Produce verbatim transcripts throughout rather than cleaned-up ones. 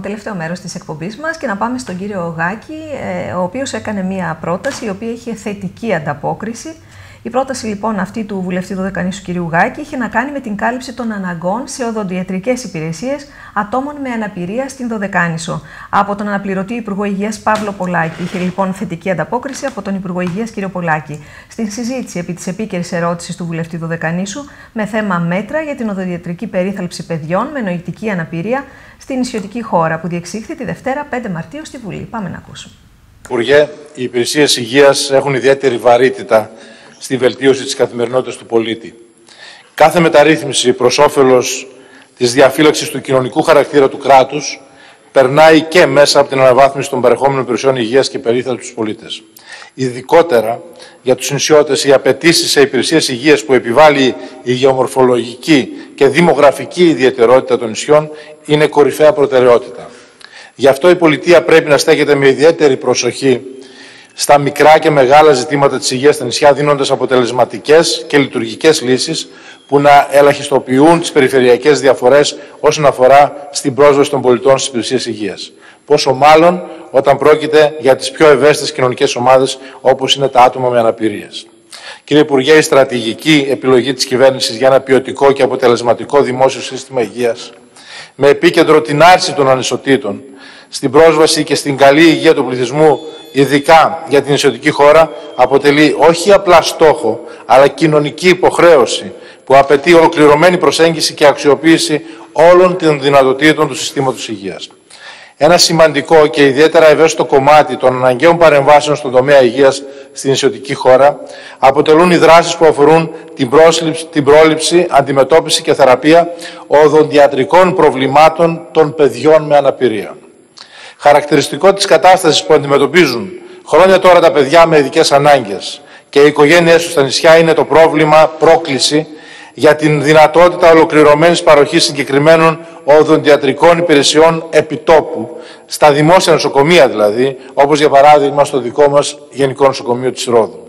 τελευταίο μέρος της εκπομπής μας και να πάμε στον κύριο Γάκη, ο οποίος έκανε μία πρόταση η οποία είχε θετική ανταπόκριση. Η πρόταση λοιπόν αυτή του βουλευτή Δωδεκανήσου κ. Γάκη είχε να κάνει με την κάλυψη των αναγκών σε οδοντιατρικές υπηρεσίες ατόμων με αναπηρία στην Δωδεκάνησο. Από τον αναπληρωτή Υπουργό Υγείας Παύλο Πολάκη. Είχε λοιπόν θετική ανταπόκριση από τον Υπουργό Υγείας κ. Πολάκη. Στην συζήτηση επί της επίκαιρης ερώτησης του βουλευτή Δωδεκανήσου με θέμα μέτρα για την οδοντιατρική περίθαλψη παιδιών με νοητική αναπηρία στην νησιωτική χώρα, που διεξήχθη τη Δευτέρα πέντε Μαρτίου στη Βουλή. Πάμε να ακούσουμε. Υπουργέ, οι υπηρεσίες υγείας έχουν ιδιαίτερη βαρύτητα στη βελτίωση της καθημερινότητας του πολίτη. Κάθε μεταρρύθμιση προς όφελος της διαφύλαξης του κοινωνικού χαρακτήρα του κράτους περνάει και μέσα από την αναβάθμιση των παρεχόμενων υπηρεσιών υγείας και περίθαλψης στους πολίτες. Ειδικότερα για τους νησιώτες, οι απαιτήσεις σε υπηρεσίες υγείας που επιβάλλει η γεωμορφολογική και δημογραφική ιδιαιτερότητα των νησιών είναι κορυφαία προτεραιότητα. Γι' αυτό η πολιτεία πρέπει να στέκεται με ιδιαίτερη προσοχή στα μικρά και μεγάλα ζητήματα της υγείας στα νησιά, δίνοντας αποτελεσματικές και λειτουργικές λύσεις που να ελαχιστοποιούν τις περιφερειακές διαφορές όσον αφορά στην πρόσβαση των πολιτών στις υπηρεσίες υγείας. Πόσο μάλλον όταν πρόκειται για τις πιο ευαίσθητες κοινωνικές ομάδες, όπως είναι τα άτομα με αναπηρίες. Κύριε Υπουργέ, η στρατηγική επιλογή της κυβέρνησης για ένα ποιοτικό και αποτελεσματικό δημόσιο σύστημα υγείας, με επίκεντρο την άρση των ανισοτήτων στην πρόσβαση και στην καλή υγεία του πληθυσμού, ειδικά για την νησιωτική χώρα, αποτελεί όχι απλά στόχο, αλλά κοινωνική υποχρέωση που απαιτεί ολοκληρωμένη προσέγγιση και αξιοποίηση όλων των δυνατοτήτων του συστήματος υγείας. Ένα σημαντικό και ιδιαίτερα ευαίσθητο κομμάτι των αναγκαίων παρεμβάσεων στον τομέα υγείας στην νησιωτική χώρα αποτελούν οι δράσεις που αφορούν την, πρόσληψη, την πρόληψη, αντιμετώπιση και θεραπεία οδοντιατρικών προβλημάτων των παιδιών με αναπηρία. Χαρακτηριστικό της κατάστασης που αντιμετωπίζουν χρόνια τώρα τα παιδιά με ειδικές ανάγκες και οι οικογένειές τους στα νησιά είναι το πρόβλημα, πρόκληση για την δυνατότητα ολοκληρωμένης παροχής συγκεκριμένων οδοντιατρικών υπηρεσιών επιτόπου, στα δημόσια νοσοκομεία δηλαδή, όπως για παράδειγμα στο δικό μας Γενικό Νοσοκομείο της Ρόδου.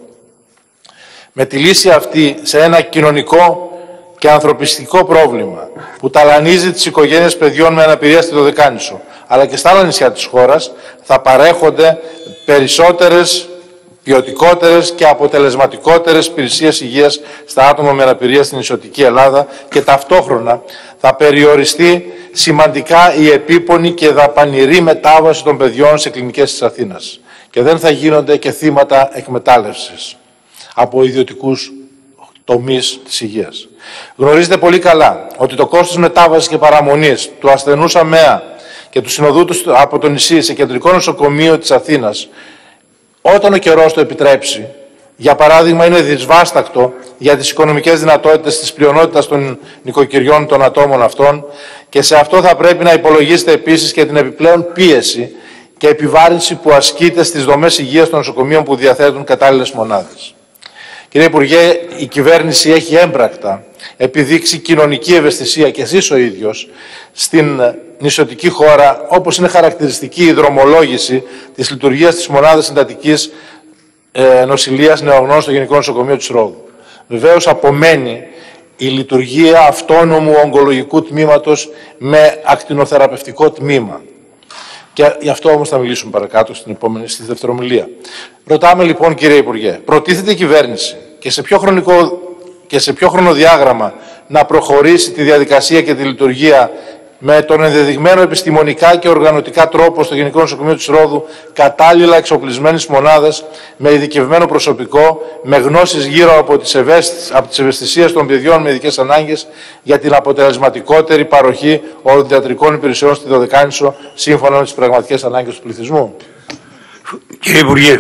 Με τη λύση αυτή σε ένα κοινωνικό και ανθρωπιστικό πρόβλημα που ταλανίζει τις οικογένειες παιδιών με αναπηρία στη Δωδεκάνησο, αλλά και στα άλλα νησιά της χώρας, θα παρέχονται περισσότερες, ποιοτικότερες και αποτελεσματικότερες υπηρεσίες υγείας στα άτομα με αναπηρία στην νησιωτική Ελλάδα και ταυτόχρονα θα περιοριστεί σημαντικά η επίπονη και δαπανηρή μετάβαση των παιδιών σε κλινικές της Αθήνας και δεν θα γίνονται και θύματα εκμετάλλευσης από ιδιωτικούς τομείς της υγείας. Γνωρίζετε πολύ καλά ότι το κόστος μετάβασης και παραμονής του ασθενούς ΑΜΕΑ και του συνοδού του από το νησί σε κεντρικό νοσοκομείο της Αθήνας, όταν ο καιρός το επιτρέψει, για παράδειγμα, είναι δυσβάστακτο για τις οικονομικές δυνατότητες της πλειονότητας των νοικοκυριών των ατόμων αυτών και σε αυτό θα πρέπει να υπολογίσετε επίσης και την επιπλέον πίεση και επιβάρυνση που ασκείται στις δομές υγείας των νοσοκομείων που διαθέτουν κατάλληλες μονάδες. Κύριε Υπουργέ, η κυβέρνηση έχει έμπρακτα επιδείξει κοινωνική ευαισθησία και εσείς ο ίδιος στην νησιωτική χώρα, όπως είναι χαρακτηριστική η δρομολόγηση της λειτουργίας της μονάδας συντατικής ε, νοσηλείας νεογνών στο Γενικό Νοσοκομείο της Ρόδου. Βεβαίως απομένει η λειτουργία αυτόνομου ογκολογικού τμήματος με ακτινοθεραπευτικό τμήμα. Και γι' αυτό όμως θα μιλήσουμε παρακάτω στην επόμενη, στη δευτερομιλία. Ρωτάμε λοιπόν, κύριε Υπουργέ, προτίθεται η κυβέρνηση και σε ποιο χρονικό και σε ποιο χρονοδιάγραμμα να προχωρήσει τη διαδικασία και τη λειτουργία με τον ενδεδειγμένο επιστημονικά και οργανωτικά τρόπο στο Γενικό Νοσοκομείο της Ρόδου κατάλληλα εξοπλισμένες μονάδες με ειδικευμένο προσωπικό, με γνώσεις γύρω από τις, ευαίσθησ... από τις ευαισθησίες των παιδιών με ειδικές ανάγκες για την αποτελεσματικότερη παροχή οδοντιατρικών υπηρεσιών στη Δωδεκάνησο σύμφωνα με τις πραγματικές ανάγκες του πληθυσμού. Κύριε Υπουργέ.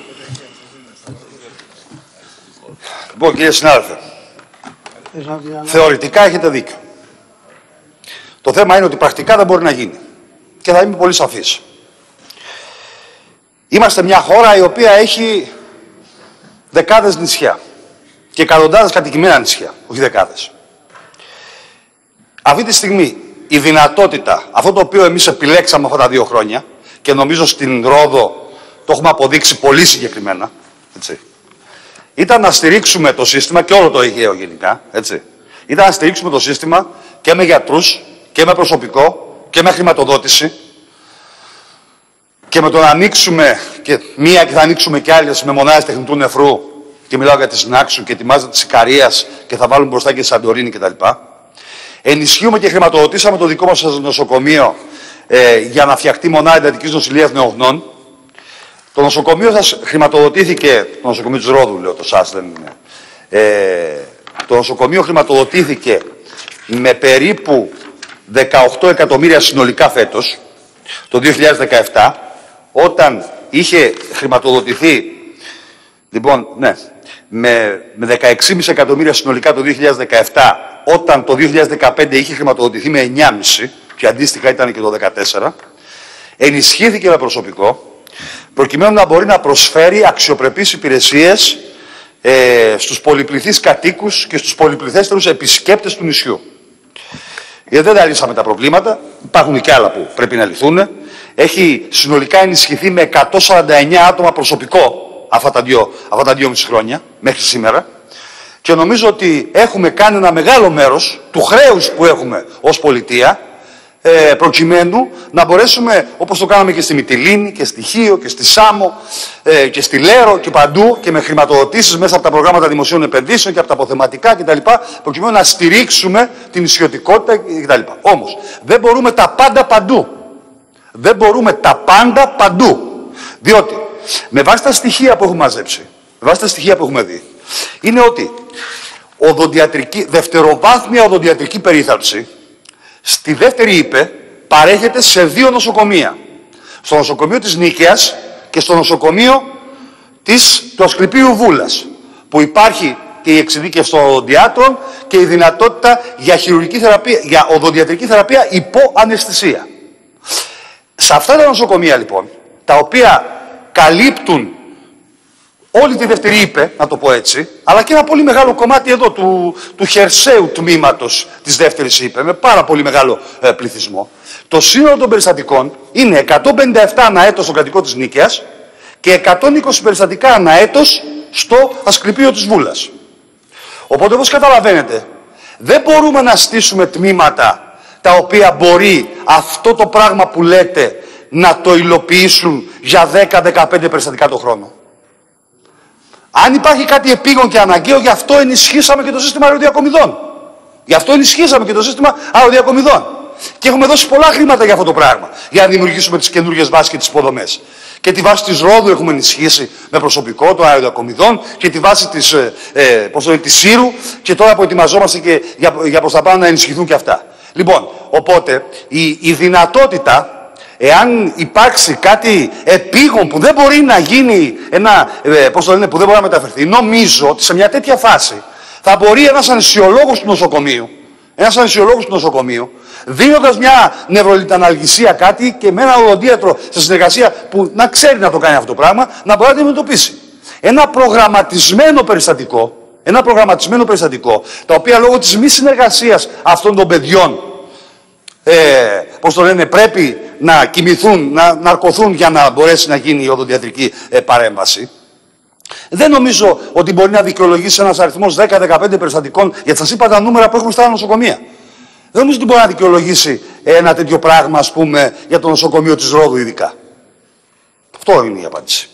Λοιπόν, κύριε συνάδελφε, θεωρητικά έχετε δίκιο. Το θέμα είναι ότι πρακτικά δεν μπορεί να γίνει. Και θα είμαι πολύ σαφής. Είμαστε μια χώρα η οποία έχει δεκάδες νησιά και εκατοντάδες κατοικημένα νησιά, όχι δεκάδες. Αυτή τη στιγμή η δυνατότητα, αυτό το οποίο εμείς επιλέξαμε αυτά τα δύο χρόνια και νομίζω στην Ρόδο το έχουμε αποδείξει πολύ συγκεκριμένα, έτσι, ήταν να στηρίξουμε το σύστημα και όλο το Αιγαίο γενικά, έτσι, ήταν να στηρίξουμε το σύστημα και με γιατρούς και με προσωπικό και με χρηματοδότηση και με το να ανοίξουμε και μία και θα ανοίξουμε κι άλλες με μονάδες τεχνητού νεφρού, και μιλάω για τη Συνάξου και τη μάζα της Ικαρίας και θα βάλουμε μπροστά και τη Σαντορίνη κτλ. Ενισχύουμε και χρηματοδοτήσαμε το δικό μας νοσοκομείο ε, για να φτιαχτεί μονάδα εντατικής νοσηλείας νεογνών. Το νοσοκομείο σας χρηματοδοτήθηκε, το νοσοκομείο της Ρόδου λέω, το ΣΑΣ δεν είναι. Ε, το νοσοκομείο χρηματοδοτήθηκε με περίπου δεκαοκτώ εκατομμύρια συνολικά φέτος, το δύο χιλιάδες δεκαεπτά, όταν είχε χρηματοδοτηθεί, λοιπόν, ναι, με, με δεκαέξι κόμμα πέντε εκατομμύρια συνολικά το δύο χιλιάδες δεκαεπτά, όταν το δύο χιλιάδες δεκαπέντε είχε χρηματοδοτηθεί με εννιά κόμμα πέντε και αντίστοιχα ήταν και το δύο χιλιάδες δεκατέσσερα, ενισχύθηκε με προσωπικό, προκειμένου να μπορεί να προσφέρει αξιοπρεπείς υπηρεσίες ε, στους πολυπληθείς κατοίκους και στους πολυπληθέστερους επισκέπτες του νησιού. Γιατί δεν τα λύσαμε τα προβλήματα, υπάρχουν και άλλα που πρέπει να λυθούν. Έχει συνολικά ενισχυθεί με εκατόν σαράντα εννιά άτομα προσωπικό αυτά τα δύο, αυτά τα δύο μισή χρόνια μέχρι σήμερα. Και νομίζω ότι έχουμε κάνει ένα μεγάλο μέρος του χρέους που έχουμε ως πολιτεία, ε, προκειμένου να μπορέσουμε, όπως το κάναμε και στη Μυτιλήνη και στη Χίο και στη Σάμο ε, και στη Λέρο και παντού και με χρηματοδοτήσεις μέσα από τα προγράμματα δημοσίων επενδύσεων και από τα αποθεματικά κτλ. Προκειμένου να στηρίξουμε την νησιωτικότητα κτλ. Όμως δεν μπορούμε τα πάντα παντού. Δεν μπορούμε τα πάντα παντού. Διότι με βάση τα στοιχεία που έχουμε μαζέψει, με βάση τα στοιχεία που έχουμε δει, είναι ότι οδοντιατρική, δευτεροβάθμια οδοντιατρική περίθαλψη στη δεύτερη ΥΠΕ παρέχεται σε δύο νοσοκομεία. Στο νοσοκομείο της Νίκαιας και στο νοσοκομείο της, του Ασκληπίου Βούλας, που υπάρχει και η εξειδίκευση των οδοντιάτρων και η δυνατότητα για, χειρουργική θεραπεία, για οδοντιατρική θεραπεία υπό αναισθησία. Σε αυτά τα νοσοκομεία λοιπόν, τα οποία καλύπτουν όλη τη δεύτερη ΥΠΕ, να το πω έτσι, αλλά και ένα πολύ μεγάλο κομμάτι εδώ του, του χερσαίου τμήματος της δεύτερης ΥΠΕ, με πάρα πολύ μεγάλο ε, πληθυσμό. Το σύνολο των περιστατικών είναι εκατόν πενήντα επτά ανά έτος στο κρατικό της Νίκαιας και εκατόν είκοσι περιστατικά ανά έτος στο Ασκληπείο της Βούλας. Οπότε, όπως καταλαβαίνετε, δεν μπορούμε να στήσουμε τμήματα τα οποία μπορεί αυτό το πράγμα που λέτε να το υλοποιήσουν για δέκα με δεκαπέντε περιστατικά το χρόνο. Αν υπάρχει κάτι επίγον και αναγκαίο, γι' αυτό ενισχύσαμε και το σύστημα αεροδιακομιδών. Γι' αυτό ενισχύσαμε και το σύστημα αεροδιακομιδών. Και έχουμε δώσει πολλά χρήματα για αυτό το πράγμα. Για να δημιουργήσουμε τις καινούργιες βάσεις και τις υποδομές. Και τη βάση της Ρόδου έχουμε ενισχύσει με προσωπικό των αεροδιακομιδών και τη βάση της, ε, ε, πώς το λένε, της Σύρου. Και τώρα προετοιμαζόμαστε και για, για προς τα πάνω να ενισχυθούν και αυτά. Λοιπόν, οπότε η, η δυνατότητα. Εάν υπάρξει κάτι επίγον που δεν μπορεί να γίνει, ένα, ε, πώς το λένε, που δεν μπορεί να μεταφερθεί, νομίζω ότι σε μια τέτοια φάση θα μπορεί ένας αναισθησιολόγος του νοσοκομείου, ένας αναισθησιολόγος του νοσοκομείου, δίνοντας μια νευρολιταναλγησία κάτι και με ένα οδοντίατρο σε συνεργασία που να ξέρει να το κάνει αυτό το πράγμα, να μπορεί να το αντιμετωπίσει. Ένα προγραμματισμένο περιστατικό, ένα προγραμματισμένο περιστατικό, τα οποία λόγω της μη συνεργασίας αυτών των παιδιών, Ε, πώς το λένε, πρέπει να κοιμηθούν, να ναρκωθούν για να μπορέσει να γίνει η οδοντιατρική ε, παρέμβαση. Δεν νομίζω ότι μπορεί να δικαιολογήσει ένας αριθμός δέκα με δεκαπέντε περιστατικών, γιατί σας είπα τα νούμερα που έχουμε στα νοσοκομεία. Δεν νομίζω ότι μπορεί να δικαιολογήσει ένα τέτοιο πράγμα, ας πούμε, για το νοσοκομείο της Ρόδου ειδικά. Αυτό είναι η απάντηση.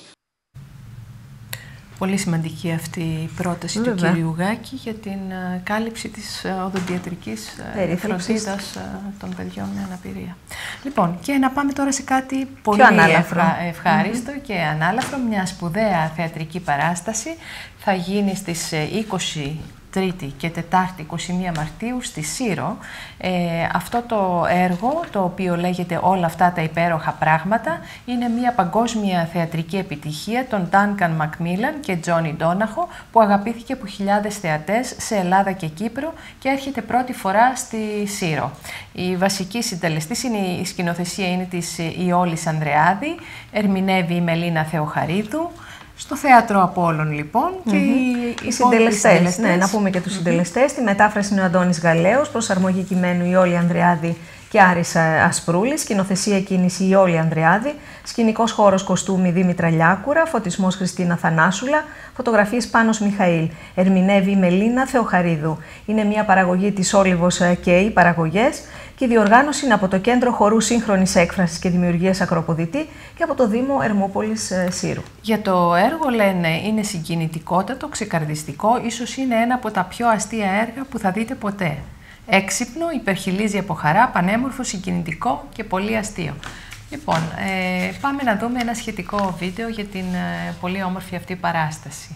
Πολύ σημαντική αυτή η πρόταση Βέβαια. του κυρίου Γάκη για την uh, κάλυψη της uh, οδοντιατρικής uh, φροντίδας uh, των παιδιών με αναπηρία. Λοιπόν, και να πάμε τώρα σε κάτι πολύ ευχα... ευχάριστο mm-hmm. και ανάλαφρο. Μια σπουδαία θεατρική παράσταση θα γίνει στις είκοσι Τρίτη και Τετάρτη είκοσι μία Μαρτίου στη Σύρο. Ε, αυτό το έργο, το οποίο λέγεται «Όλα αυτά τα υπέροχα πράγματα», είναι μια παγκόσμια θεατρική επιτυχία των Ντάνκαν Μακμίλαν και Τζόνι Ντόναχο, που αγαπήθηκε από χιλιάδες θεατές σε Ελλάδα και Κύπρο και έρχεται πρώτη φορά στη Σύρο. Η βασική συντελεστής, είναι, η σκηνοθεσία είναι της Ιόλης Ανδρεάδη, ερμηνεύει η Μελίνα Θεοχαρίδου. Στο Θέατρο Απόλλων, λοιπόν, mm-hmm. και οι, οι συντελεστές. Ναι, να πούμε και τους mm-hmm. συντελεστές. Τη μετάφραση είναι ο Αντώνης Γαλέος, προσαρμογή κειμένου η Όλη Ανδρεάδη και Άρης Ασπρούλης, σκηνοθεσία κίνηση η Όλη Ανδρεάδη, σκηνικός χώρος κοστούμι Δήμητρα Λιάκουρα, φωτισμός Χριστίνα Θανάσουλα, φωτογραφίες Πάνος Μιχαήλ. Ερμηνεύει η Μελίνα Θεοχαρίδου. Είναι μια παραγωγή της Όλιβος και οι παραγωγές. Και και η διοργάνωση είναι από το Κέντρο Χορού Σύγχρονης Έκφρασης και Δημιουργίας Ακροποδητή και από το Δήμο Ερμούπολης Σύρου. Για το έργο λένε είναι συγκινητικότατο, ξεκαρδιστικό, ίσως είναι ένα από τα πιο αστεία έργα που θα δείτε ποτέ. Έξυπνο, υπερχιλίζει από χαρά, πανέμορφο, συγκινητικό και πολύ αστείο. Λοιπόν, ε, πάμε να δούμε ένα σχετικό βίντεο για την ε, πολύ όμορφη αυτή παράσταση.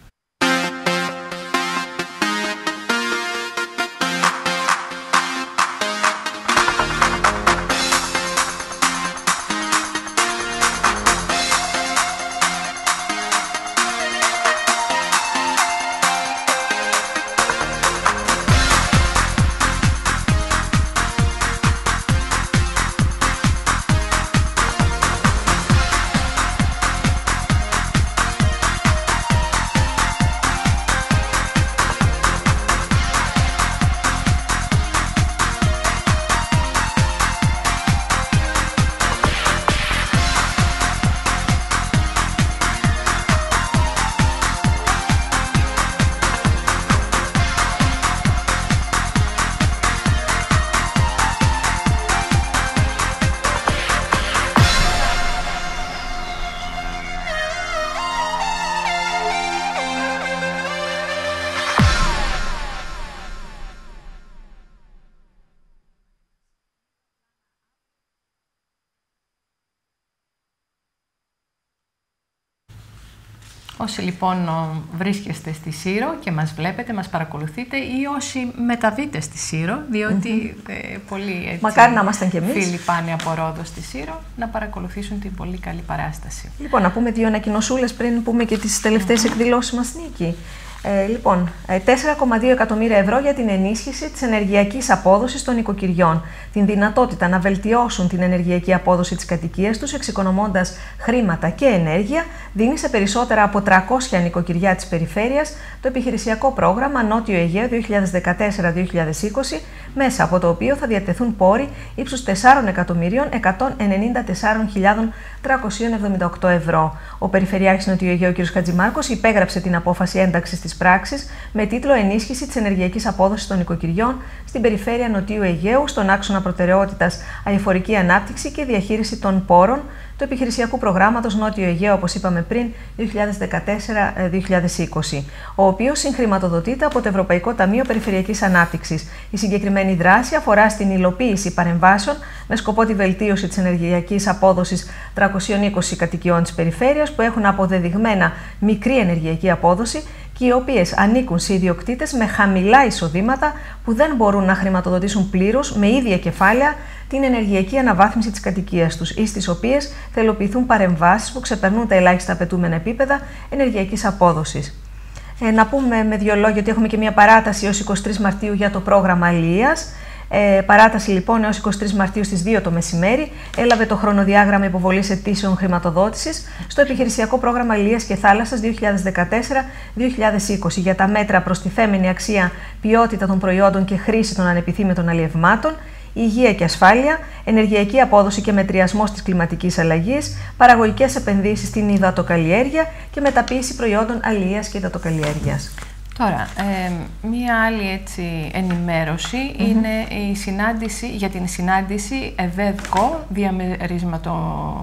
Όσοι λοιπόν βρίσκεστε στη Σύρο και μας βλέπετε, μας παρακολουθείτε, ή όσοι μεταβείτε στη Σύρο, διότι mm-hmm. ε, πολλοί έτσι, μακάρι να ήμασταν κι εμείς. Φίλοι πάνε από Ρόδο στη Σύρο να παρακολουθήσουν την πολύ καλή παράσταση. Λοιπόν, να πούμε δύο ανακοινωσούλες πριν πούμε και τις τελευταίες mm-hmm. εκδηλώσεις μας, Νίκη. Ε, λοιπόν, τέσσερα κόμμα δύο εκατομμύρια ευρώ για την ενίσχυση της ενεργειακής απόδοσης των νοικοκυριών. Την δυνατότητα να βελτιώσουν την ενεργειακή απόδοση της κατοικίας τους, εξοικονομώντας χρήματα και ενέργεια, δίνει σε περισσότερα από τριακόσια νοικοκυριά της περιφέρειας το επιχειρησιακό πρόγραμμα Νότιο Αιγαίο δύο χιλιάδες δεκατέσσερα δύο χιλιάδες είκοσι, μέσα από το οποίο θα διατεθούν πόροι ύψους τεσσάρων εκατομμυρίων εκατόν ενενήντα τεσσάρων χιλιάδων τριακόσια εβδομήντα οκτώ ευρώ. Ο Περιφερειάρχης Νότιο Αιγαίου κ. Χατζημάρκος υπέγραψε την απόφαση ένταξης της πράξης με τίτλο «Ενίσχυση της ενεργειακής απόδοσης των νοικοκυριών στην περιφέρεια Νοτιού Αιγαίου στον άξονα προτεραιότητας αειφορική ανάπτυξη και διαχείριση των πόρων του επιχειρησιακού προγράμματος Νότιο Αιγαίο, όπως είπαμε πριν, δύο χιλιάδες δεκατέσσερα δύο χιλιάδες είκοσι, ο οποίος συγχρηματοδοτείται από το Ευρωπαϊκό Ταμείο Περιφερειακής Ανάπτυξης. Η συγκεκριμένη δράση αφορά στην υλοποίηση παρεμβάσεων με σκοπό τη βελτίωση της ενεργειακής απόδοσης τριακοσίων είκοσι κατοικιών της περιφέρειας που έχουν αποδεδειγμένα μικρή ενεργειακή απόδοση και οι οποίες ανήκουν σε ιδιοκτήτες με χαμηλά εισοδήματα που δεν μπορούν να χρηματοδοτήσουν πλήρως με ίδια κεφάλαια την ενεργειακή αναβάθμιση της κατοικίας τους ή στις οποίες θα υλοποιηθούν παρεμβάσεις που ξεπερνούν τα ελάχιστα απαιτούμενα επίπεδα ενεργειακής απόδοσης. Ε, να πούμε με δύο λόγια ότι έχουμε και μια παράταση έως εικοστή τρίτη Μαρτίου για το πρόγραμμα Αλίας. Ε, παράταση λοιπόν έως εικοστή τρίτη Μαρτίου στις δύο το μεσημέρι έλαβε το χρονοδιάγραμμα υποβολής αιτήσεων χρηματοδότησης στο επιχειρησιακό πρόγραμμα Αλίας και Θάλασσας δύο χιλιάδες δεκατέσσερα δύο χιλιάδες είκοσι για τα μέτρα προστιθέμενη αξία, ποιότητα των προϊόντων και χρήση των ανεπιθύμητων αλλιευμάτων, υγεία και ασφάλεια, ενεργειακή απόδοση και μετριασμός της κλιματικής αλλαγής, παραγωγικές επενδύσεις στην υδατοκαλλιέργεια και μεταποίηση προϊόντων αλίας και υδατοκαλλιέργειας. Τώρα, ε, μία άλλη έτσι ενημέρωση mm-hmm. είναι η συνάντηση, για την συνάντηση ΕΒΕΔΚΟ διαμερισματο,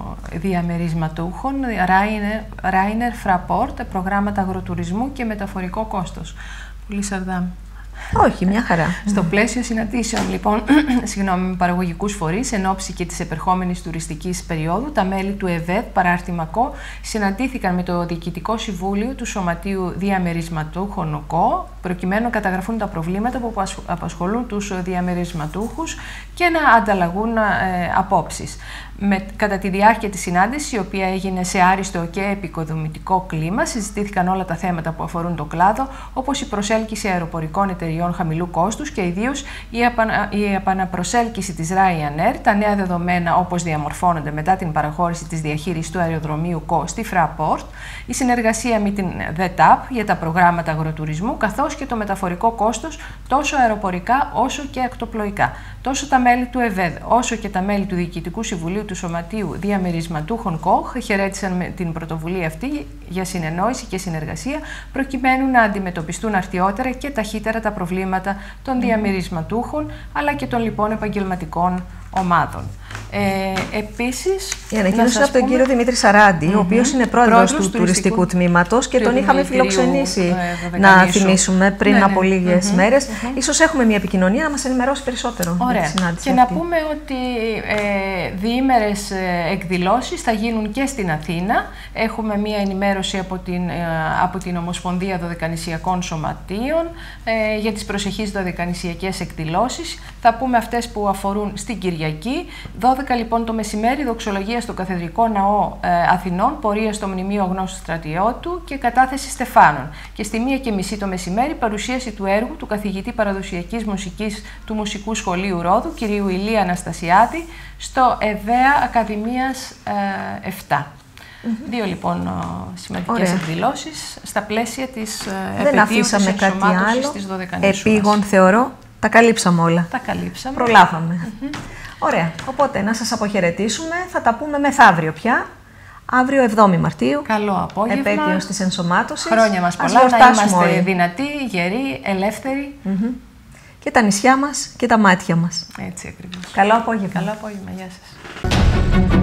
διαμερισματούχων Ράινερ Φραπόρτ, προγράμματα αγροτουρισμού και μεταφορικό κόστος. Πολύ Σαρδάμ. Όχι, μια χαρά. Στο πλαίσιο συναντήσεων, λοιπόν, συγγνώμη, με παραγωγικούς φορείς, εν ώψη και της επερχόμενης τουριστικής περίοδου, τα μέλη του ΕΒΕΔ, παράρτημα ΚΟ, συναντήθηκαν με το Διοικητικό Συμβούλιο του Σωματείου Διαμερισματούχων ΚΟ, προκειμένου να καταγραφούν τα προβλήματα που απασχολούν τους διαμερισματούχους και να ανταλλαγούν ε, απόψεις. Με, κατά τη διάρκεια της συνάντησης, η οποία έγινε σε άριστο και επικοδομητικό κλίμα, συζητήθηκαν όλα τα θέματα που αφορούν το κλάδο, όπως η προσέλκυση αεροπορικών εταιριών χαμηλού κόστους και ιδίως η, απανα, η επαναπροσέλκυση της Ryanair, τα νέα δεδομένα όπως διαμορφώνονται μετά την παραχώρηση της διαχείρισης του αεροδρομίου ΚΟ στη Fraport, η συνεργασία με την ΔΕΤΑΠ για τα προγράμματα αγροτουρισμού, καθώς και το μεταφορικό κόστος τόσο αεροπορικά όσο και ακτοπλοϊκά. Τόσο τα μέλη του ΕΒΕΔ όσο και τα μέλη του Διοικητικού Συμβουλίου του του Σωματείου Διαμερισματούχων ΚΟΧ χαιρέτησαν με την πρωτοβουλία αυτή για συνεννόηση και συνεργασία, προκειμένου να αντιμετωπιστούν αρτιότερα και ταχύτερα τα προβλήματα των διαμερισματούχων, αλλά και των λοιπόν επαγγελματικών ομάδων. Ε, επίσης, η ανακοίνωση από τον πούμε... κύριο Δημήτρη Σαράντη, mm-hmm. ο οποίος είναι πρόεδρος, πρόεδρος του τουριστικού τμήματος και τον είχαμε φιλοξενήσει, ε, να θυμίσουμε, πριν ναι, από ναι. λίγες mm-hmm. μέρες. Mm-hmm. Ίσως έχουμε μια επικοινωνία να μας ενημερώσει περισσότερο. Ωραία. Για τη συνάντηση και αυτή. Να πούμε ότι ε, διήμερες ε, εκδηλώσεις θα γίνουν και στην Αθήνα. Έχουμε μια ενημέρωση από την, ε, από την Ομοσπονδία Δωδεκανησιακών Σωματείων ε, για τις προσεχείς δωδεκανησιακές εκδηλώσεις. Θα πούμε αυτές που αφορούν στην Κυριακή. δώδεκα λοιπόν το μεσημέρι, δοξολογία στο Καθεδρικό Ναό ε, Αθηνών, πορεία στο Μνημείο Γνώσου Στρατιώτου και κατάθεση στεφάνων. Και στη μία και μισή το μεσημέρι, παρουσίαση του έργου του καθηγητή παραδοσιακής μουσικής του Μουσικού Σχολείου Ρόδου, κυρίου Ηλία Αναστασιάδη, στο ΕΔΕΑ Ακαδημίας ε, επτά. Mm-hmm. Δύο λοιπόν σημαντικές εκδηλώσεις στα πλαίσια της ε, επαιτίου της ενσωμάτωσης της Δωδεκανήσου. Επίγον θεωρώ, τα καλύψαμε όλα. Τα καλύψαμε. Προλάβαμε. Mm-hmm. Ωραία. Οπότε να σας αποχαιρετήσουμε. Θα τα πούμε μεθαύριο πια. Αύριο εβδόμη Μαρτίου. Καλό απόγευμα. Επέτειος της ενσωμάτωσης. Χρόνια μας πολλά. Να είμαστε όλοι δυνατοί, γεροί, ελεύθεροι. Mm-hmm. Και τα νησιά μας και τα μάτια μας. Έτσι ακριβώς. Καλό απόγευμα. Καλό απόγευμα. Γεια σας.